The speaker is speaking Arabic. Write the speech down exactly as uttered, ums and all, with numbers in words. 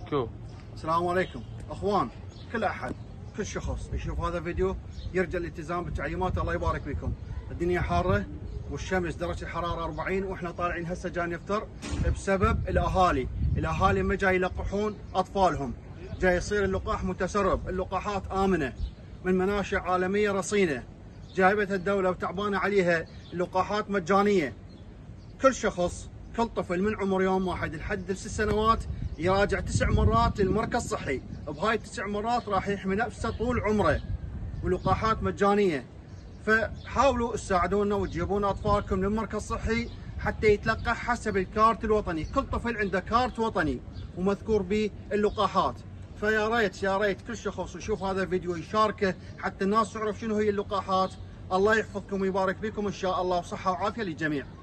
جو. السلام عليكم اخوان، كل احد كل شخص يشوف هذا الفيديو يرجى الالتزام بالتعليمات. الله يبارك فيكم. الدنيا حاره والشمس درجه الحراره أربعين واحنا طالعين هسه جاي نفطر بسبب الاهالي، الاهالي ما جاي يلقحون اطفالهم، جاي يصير اللقاح متسرب، اللقاحات امنه من مناشئ عالميه رصينه جايبتها الدوله وتعبانه عليها، اللقاحات مجانيه. كل شخص كل طفل من عمر يوم واحد لحد ست سنوات يراجع تسع مرات للمركز الصحي، بهاي التسع مرات راح يحمي نفسه طول عمره، ولقاحات مجانيه. فحاولوا تساعدونا وتجيبون اطفالكم للمركز الصحي حتى يتلقح حسب الكارت الوطني، كل طفل عنده كارت وطني ومذكور به اللقاحات. فيا ريت يا ريت كل شخص يشوف هذا الفيديو يشاركه حتى الناس تعرف شنو هي اللقاحات. الله يحفظكم ويبارك فيكم ان شاء الله، وصحه وعافيه للجميع.